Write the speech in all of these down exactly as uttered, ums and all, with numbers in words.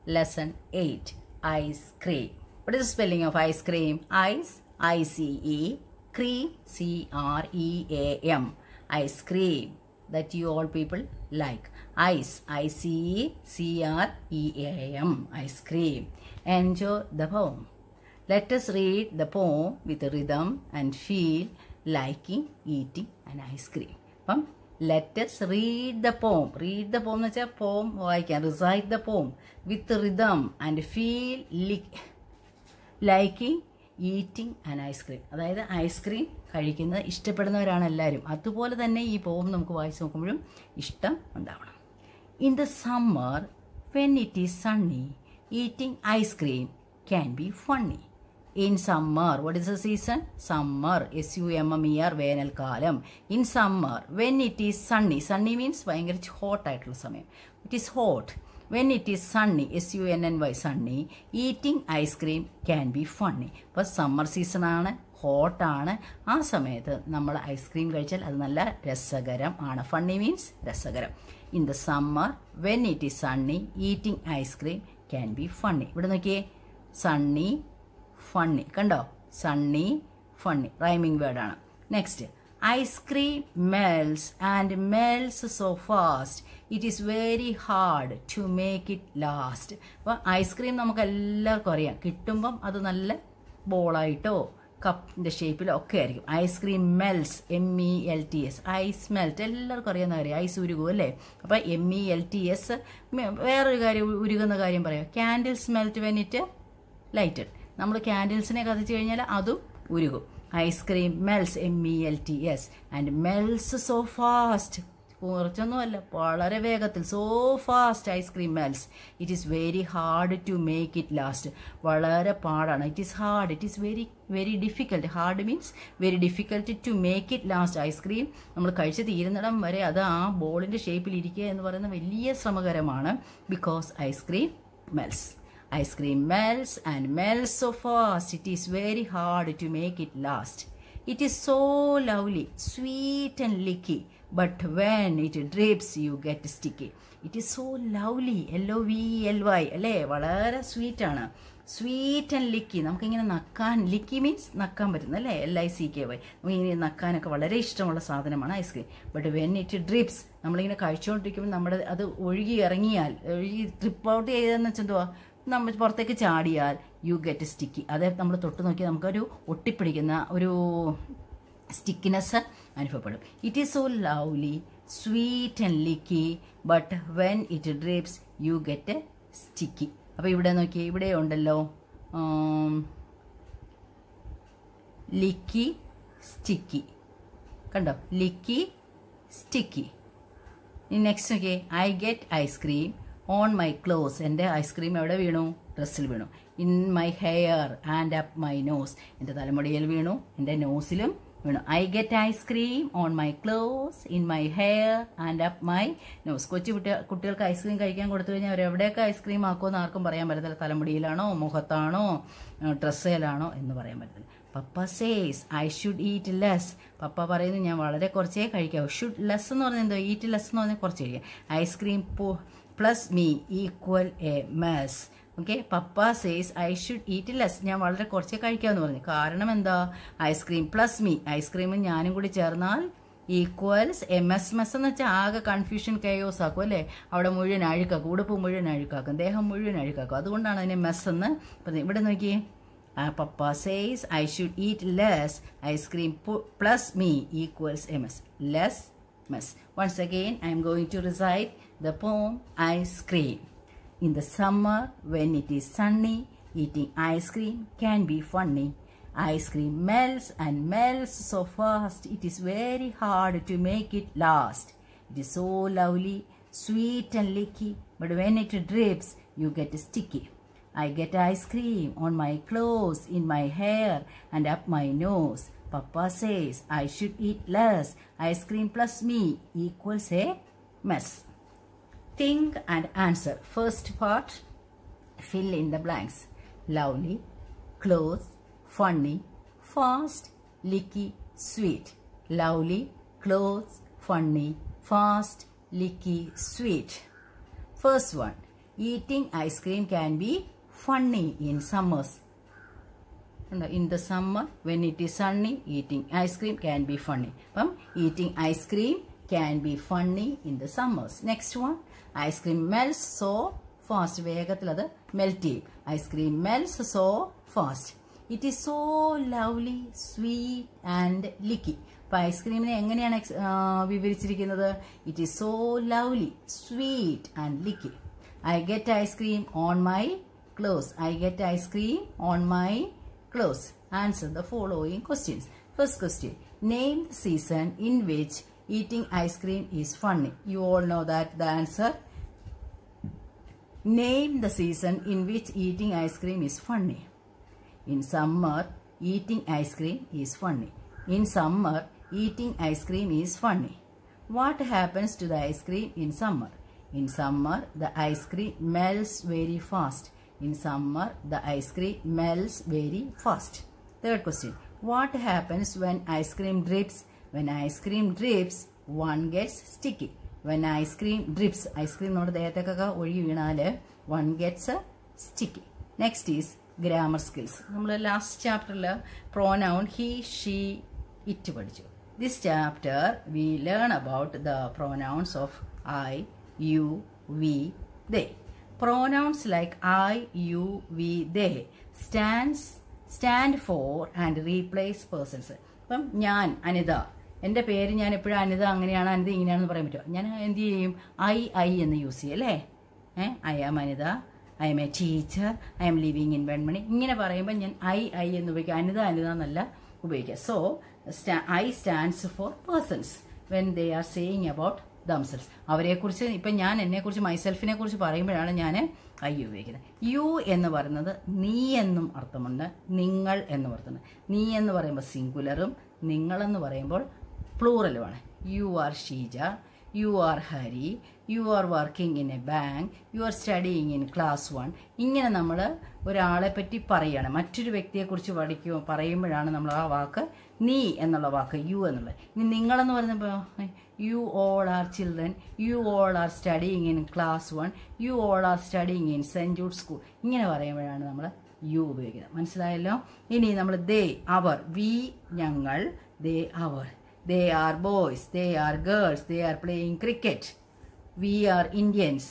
Lesson eight. Ice cream. What is the spelling of ice cream? Ice, I C E, cream, C R E A M. Ice cream that you all people like. Ice, I C E, C R E A M. Ice cream. Enjoy the poem. Let us read the poem with rhythm and feel liking eating an ice cream. Pum? Let us read the poem. Read the poem എന്ന് വെച്ചാൽ poem വായിക്കാം. Recite the poem with rhythm and feel liking eating an ice cream. അതായത് ice cream കഴിക്കുന്നത് ഇഷ്ടപ്പെടുന്നവരാണ് എല്ലാവരും. അതുപോലെ തന്നെ ഈ poem നമുക്ക് വായിച്ച് നോക്കുമ്പോഴും ഇഷ്ടം ഉണ്ടാവണം. In the summer, when it is sunny, eating ice cream can be funny. In summer, what is the season? Summer, S U M M E R, വേനൽക്കാലം. In summer, when it is sunny, sunny means ഭയങ്കര hot ആയിട്ടുള്ള സമയം. It is hot. When it is sunny, S U N N Y, sunny, eating ice cream can be funny. അപ്പോൾ summer season ആണ്, hot ആണ്. ആ സമയത്ത് നമ്മൾ ice cream കഴിച്ചാൽ അത് നല്ല രസകരം ആണ്. ഫണ്ണി മീൻസ് രസകരം. In the summer, when it is sunny, eating ice cream can be funny. ഇവിടെ നോക്കിയേ, സണ്ണി ഫണ്ണി, കണ്ടോ? സണ്ണി ഫണ്ണി, റൈമിംഗ് വേർഡാണ്. Next, ice cream melts and melts so fast it is very hard to make it last. അപ്പോൾ ice cream നമുക്ക് എല്ലാവർക്കും അറിയാം, കിട്ടുമ്പം അത് നല്ല ബോളായിട്ടോ കപ്പിൻ്റെ ഷേപ്പിലോ ഒക്കെ ആയിരിക്കും. Ice cream melts, M E L T S, ice melt എല്ലാവർക്കും അറിയാവുന്ന കാര്യം, ഐസ് ഉരുകും അല്ലേ? അപ്പോൾ M E L T S. വേറൊരു കാര്യം, ഉരുകുന്ന കാര്യം പറയാം, candles melt when it lighted. നമ്മൾ ക്യാൻഡിൽസിനെ കത്തിച്ച് കഴിഞ്ഞാൽ അതും ഉരുകും. Ice cream melts, M E L T S, and melts so fast, കുറച്ചൊന്നുമല്ല വളരെ വേഗത്തിൽ. So fast ice cream melts. It is very hard to make it last. വളരെ പാടാണ്. It is hard, it is very very difficult. Hard means very difficult to make it last. Ice cream നമ്മൾ കഴിച്ച് തീരുന്നിടം വരെ അത് ആ ബോളിൻ്റെ ഷേപ്പിൽ ഇരിക്കുക എന്ന് പറയുന്നത് വലിയ ശ്രമകരമാണ്. Because ice cream melts. Ice cream melts and melts so fast, it is very hard to make it last. It is so lovely, sweet and licky, but when it drips you get sticky. It is so lovely, L O V E L Y, അല്ലേ? വളരെ sweet ആണ്. Sweet and ലിക്കി, നമുക്കിങ്ങനെ നക്കാൻ, ലിക്കി means നക്കാൻ പറ്റുന്ന അല്ലേ? L I C K Y. നമുക്കിങ്ങനെ നക്കാനൊക്കെ വളരെ ഇഷ്ടമുള്ള സാധനമാണ് ice cream. But when it drips, നമ്മളിങ്ങനെ കഴിച്ചുകൊണ്ടിരിക്കുമ്പോൾ നമ്മുടെ അത് ഒഴുകി ഇറങ്ങിയാൽ, ഒഴുകി ട്രിപ്പ് ഔട്ട് ചെയ്തതെന്ന് വെച്ചെന്തുവാ, നമ്മൾ പുറത്തേക്ക് ചാടിയാൽ യു ഗെറ്റ് സ്റ്റിക്കി. അതായത് നമ്മൾ തൊട്ട് നോക്കിയാൽ നമുക്കൊരു ഒട്ടിപ്പിടിക്കുന്ന ഒരു സ്റ്റിക്കിനെസ് അനുഭവപ്പെടും. It is so lovely, sweet and licky, but when it drips you get sticky. അപ്പോൾ ഇവിടെ നോക്കിയേ, ഇവിടെ ഉണ്ടല്ലോ ലിക്കി സ്റ്റിക്കി, കണ്ടോ? Licky sticky. നെക്സ്റ്റ് നോക്കിയേ, I get ice cream on my clothes. എൻ്റെ ഐസ്ക്രീം എവിടെ വീണു? ഡ്രസ്സിൽ വീണു. In my hair and up my nose. എൻ്റെ തലമുടിയിൽ വീണു, എൻ്റെ നോസിലും വീണു. I get ice cream on my clothes, in my hair and up my nose. കൊച്ചു കുട്ടി കുട്ടികൾക്ക് ഐസ്ക്രീം കഴിക്കാൻ കൊടുത്തു കഴിഞ്ഞാൽ അവരെവിടെയൊക്കെ ഐസ്ക്രീം ആക്കുമെന്ന് ആർക്കും പറയാൻ പറ്റത്തില്ല. തലമുടിയിലാണോ, മുഖത്താണോ, ഡ്രസ്സിലാണോ എന്ന് പറയാൻ പറ്റത്തില്ല. Papa says I should eat less. പപ്പ പറയുന്നു ഞാൻ വളരെ കുറച്ചേ കഴിക്കാവൂ. ഷുഡ് ലെസ് എന്ന് പറഞ്ഞാൽ എന്തോ, ഈറ്റ് ലെസ് എന്ന് പറഞ്ഞാൽ കുറച്ച് കഴിക്കാം. Ice cream plus me equal a mess. Okay, papa says I should eat less, ഞാൻ വളരെ കുറച്ചേ കഴിക്കാമെന്ന് പറഞ്ഞു. കാരണം എന്താ? ഐസ്ക്രീം പ്ലസ് മീ, ഐസ്ക്രീമും ഞാനും കൂടി ചേർന്നാൽ ഈക്വൽസ് എ മെസ്. മെസ് എന്ന് വെച്ചാൽ ആകെ കൺഫ്യൂഷൻ കെയോസ് ആക്കും അല്ലേ? അവിടെ മുഴുവൻ അഴുക്കാക്കും, ഉടുപ്പ് മുഴുവൻ അഴുക്കാക്കും, ദേഹം മുഴുവൻ അഴുക്കാക്കും. അതുകൊണ്ടാണ് അതിനെ മെസ് എന്ന് പറയുന്നത്. ഇവിടെ നോക്കിയേ, papa says I should eat less, ice cream plus me equals a mess. Less mess. Once again, I am going to recite the poem Ice Cream. In the summer, when it is sunny, eating ice cream can be funny. Ice cream melts and melts so fast, it is very hard to make it last. It is so lovely, sweet and licky, but when it drips, you get sticky. I get ice cream on my clothes, in my hair and up my nose. Papa says I should eat less. Ice cream plus me equals a mess. Think and answer. First part, fill in the blanks. Lovely, close, funny, fast, licky, sweet. Lovely, close, funny, fast, licky, sweet. First one, eating ice cream can be funny in summers. In the summer, when it is sunny, eating ice cream can be funny. അപ്പം eating ice cream can be funny in the summers. Next one, ice cream melts so fast. വേഗത്തിൽ അത് melt ചെയ്യും. Ice cream melts so fast. It is so lovely, sweet and licky. അപ്പോൾ ഐസ്ക്രീമിനെ എങ്ങനെയാണ് വിവരിച്ചിരിക്കുന്നത്? It is so lovely, sweet and licky. I get ice cream on my clothes. I get ice cream on my clothes. Answer the following questions. First question, name the season in which eating ice cream is funny. You all know that the answer. Name the season in which eating ice cream is funny. In summer, eating ice cream is funny. In summer, eating ice cream is funny. What happens to the ice cream in summer? In summer, the ice cream melts very fast. In summer, the ice cream melts very fast. Third question, what happens when ice cream drips? When ice cream drips, one gets sticky. When ice cream drips, ice cream നമ്മുടെ ദേഹത്തേക്കൊക്കെ ഒഴുകി വീണാൽ one gets sticky. Next is grammar skills. നമ്മൾ last ചാപ്റ്ററിൽ pronoun he, she, it പഠിച്ചു. This chapter we learn about the pronouns of I, you, we, they. Pronouns like I, you, we, they stands stand for and replace persons. അപ്പം ഞാൻ അനിത, എൻ്റെ പേര് ഞാൻ എപ്പോഴും അനിത അങ്ങനെയാണ്, അനിത ഇങ്ങനെയാണെന്ന് പറയാൻ പറ്റുമോ? ഞാൻ എന്ത് ചെയ്യും? ഐ ഐ എന്ന് യൂസ് ചെയ്യും അല്ലേ? ഏഹ് I am Anitha, I am a teacher, I am living in Venmani, ഇങ്ങനെ പറയുമ്പോൾ ഞാൻ ഐ ഐ എന്ന് ഉപയോഗിക്കുക, അനിത അനിത എന്നല്ല ഉപയോഗിക്കുക. So I stands for persons when they are saying about themselves. അവരെക്കുറിച്ച് ഇപ്പം ഞാൻ എന്നെക്കുറിച്ച് മൈസെൽഫിനെ കുറിച്ച് പറയുമ്പോഴാണ് ഞാൻ ഐ ഉപയോഗിക്കുന്നത്. യു എന്ന് പറയുന്നത് നീ എന്നും അർത്ഥമുണ്ട്, നിങ്ങൾ എന്ന് പറയുന്നത്. നീ എന്ന് പറയുമ്പോൾ സിംഗുലറും നിങ്ങളെന്ന് പറയുമ്പോൾ പ്ലൂറലുമാണ്. You are Sheeja, you are Hari, you are working in a bank, you are studying in class one. ഇങ്ങനെ നമ്മൾ ഒരാളെ പറ്റി പറയുകയാണ്, മറ്റൊരു വ്യക്തിയെക്കുറിച്ച് പഠിക്കുക പറയുമ്പോഴാണ് നമ്മൾ ആ വാക്ക് നീ എന്നുള്ള വാക്ക് യു എന്നുള്ളത്. ഇനി നിങ്ങളെന്ന് പറയുമ്പോൾ you all are children, you all are studying in class one, you all are studying in saint Jude school. ഇങ്ങനെ പറയുമ്പോഴാണ് നമ്മൾ യു ഉപയോഗിക്കുന്നത്. മനസ്സിലായല്ലോ? ഇനി നമ്മൾ ദേ, അവർ, വി ഞങ്ങൾ, ദേ അവർ. They are boys, they are girls, they are playing cricket. We are Indians,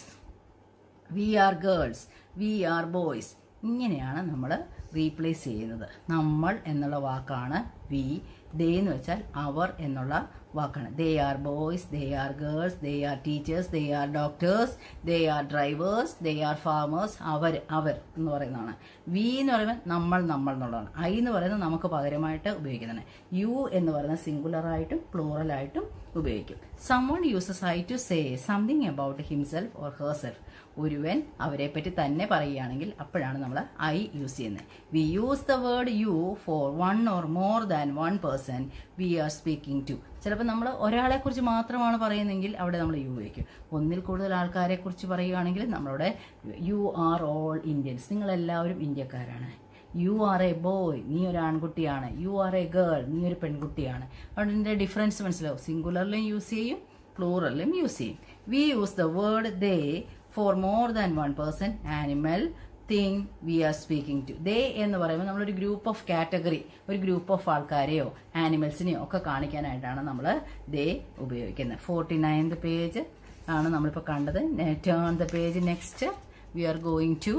we are girls, we are boys. ഇങ്ങനെയാണ് നമ്മൾ റീപ്ലേസ് ചെയ്യുന്നത്. നമ്മൾ എന്നുള്ള വാക്കാണ് വി, ദേ എന്ന് വെച്ചാൽ അവർ എന്നുള്ള വാക്കാണ്. They are boys, they are girls, they are teachers, they are doctors, they are drivers, they are farmers. അവർ അവർ എന്ന് പറയുന്നതാണ്. വി എന്ന് പറയുമ്പോൾ നമ്മൾ നമ്മൾ എന്നുള്ളതാണ്. ഐ എന്ന് പറയുന്നത് നമുക്ക് പകരമായിട്ട് ഉപയോഗിക്കുന്നതാണ്. യു എന്ന് പറയുന്നത് സിംഗുലറായിട്ടും പ്ലൂറലായിട്ടും ഉപയോഗിക്കും. someone uses I to say something about himself or herself. ഒരുവൻ അവരെ പറ്റി തന്നെ പറയുകയാണെങ്കിൽ അപ്പോഴാണ് നമ്മൾ ഐ യൂസ് ചെയ്യുന്നത്. We use the word you for one or more than one person we are speaking to. ചിലപ്പോൾ നമ്മൾ ഒരാളെ കുറിച്ച് മാത്രമാണ് പറയുന്നതെങ്കിൽ അവിടെ നമ്മൾ യു ഉപയോഗിക്കും. ഒന്നിൽ കൂടുതൽ ആൾക്കാരെ കുറിച്ച് പറയുകയാണെങ്കിൽ നമ്മളവിടെ യു ആർ ഓൾ ഇന്ത്യൻസ്, നിങ്ങളെല്ലാവരും ഇന്ത്യക്കാരാണ്. യു ആർ എ ബോയ്, നീ ഒരു ആൺകുട്ടിയാണ്. യു ആർ എ ഗേൾ, നീ ഒരു പെൺകുട്ടിയാണ്. അതിൻ്റെ ഡിഫറൻസ് മനസ്സിലാവും. സിംഗുലറിലും യൂസ് ചെയ്യും, പ്ലൂറലിലും യൂസ് ചെയ്യും. We use the word they for more than one person, animal, thing we are speaking to. They എന്ന് പറയുമ്പോൾ നമ്മളൊരു ഗ്രൂപ്പ് ഓഫ് കാറ്റഗറി, ഒരു ഗ്രൂപ്പ് ഓഫ് ആൾക്കാരെയോ ആനിമൽസിനെയോ ഒക്കെ കാണിക്കാനായിട്ടാണ് നമ്മൾ ദേ ഉപയോഗിക്കുന്നത്. ഫോർട്ടി നയൻത് പേജ് ആണ് നമ്മളിപ്പോൾ കണ്ടത്. Turn the page. Next we are going to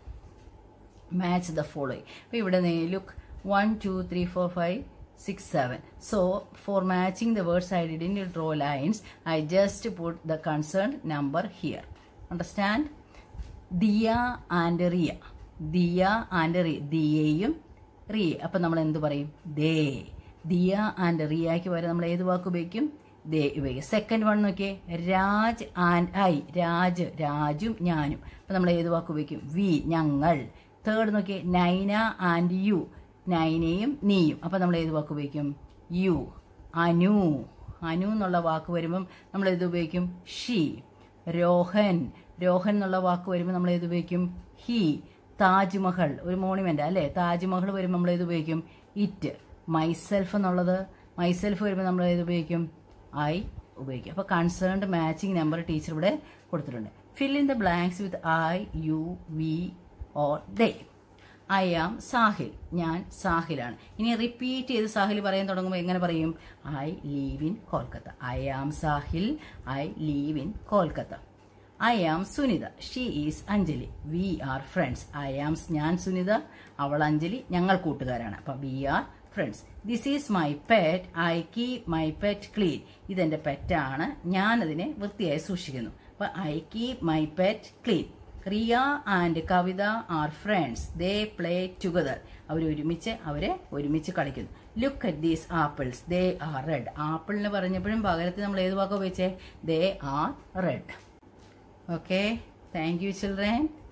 match the following. അപ്പോൾ ഇവിടെ look one two three four five six seven. So for matching the words I didn't draw lines, I just put the concerned number here. Understand? Diya and Riya. Diya and Riya. ദിയയും Riya. അപ്പം നമ്മൾ എന്ത് പറയും? ദേ. Diya and റിയയ്ക്ക് വരെ നമ്മൾ ഏത് വാക്ക് ഉപയോഗിക്കും? ദേ ഉപയോഗിക്കും. Second one നോക്കിയേ, രാജ് ആൻഡ് ഐ. രാജ്, രാജും ഞാനും. അപ്പം നമ്മൾ ഏത് വാക്ക് ഉപയോഗിക്കും? വി, ഞങ്ങൾ. തേർഡ് നോക്കിയേ, നൈന ആൻഡ് യു. നൈനയും നീയും. അപ്പം നമ്മൾ ഏത് വാക്ക് ഉപയോഗിക്കും? യു. അനു. അനു എന്നുള്ള വാക്ക് വരുമ്പം നമ്മൾ ഏത് ഉപയോഗിക്കും? ഷീ. രോഹൻ. രോഹൻ എന്നുള്ള വാക്ക് വരുമ്പോൾ നമ്മൾ ഏത് ഉപയോഗിക്കും? ഹി. താജ്മഹൽ, ഒരു മോണുമെന്റ് അല്ലേ? താജ്മഹൽ വരുമ്പോൾ നമ്മൾ ഏത് ഉപയോഗിക്കും? ഇറ്റ്. മൈസെൽഫ് എന്നുള്ളത്, മൈസെൽഫ് വരുമ്പോൾ നമ്മൾ ഏത് ഉപയോഗിക്കും? ഐ ഉപയോഗിക്കും. അപ്പോൾ കൺസേൺഡ് മാച്ചിങ് നമ്പർ ടീച്ചർ ഇവിടെ കൊടുത്തിട്ടുണ്ട്. Fill in the blanks with I, you, we or they. I am Sahil. ഞാൻ സാഹിലാണ്. ഇനി റിപ്പീറ്റ് ചെയ്ത് സാഹിൽ പറയാൻ തുടങ്ങുമ്പോൾ എങ്ങനെ പറയും? I live in Kolkata. I am Sahil. I live in Kolkata. I am Sunita. She is Anjali. We are friends. I am ഞാൻ സുനിത, അവൾ അഞ്ജലി, ഞങ്ങൾ കൂട്ടുകാരാണ്. അപ്പം we are friends. This is my pet. I keep my pet clean. ഇതെന്റെ പെറ്റാണ്, ഞാനതിനെ വൃത്തിയായി സൂക്ഷിക്കുന്നു. അപ്പം I keep my pet clean. Riya and Kavitha are friends. They play together. അവർ ഒരുമിച്ച് അവരെ ഒരുമിച്ച് കളിക്കുന്നു. Look at these apples. They are red. ആപ്പിളിന് പറഞ്ഞപ്പോഴും പകരത്തിൽ നമ്മൾ ഏത് വാക്കോ വെച്ചേ? They are red. Okay, thank you children.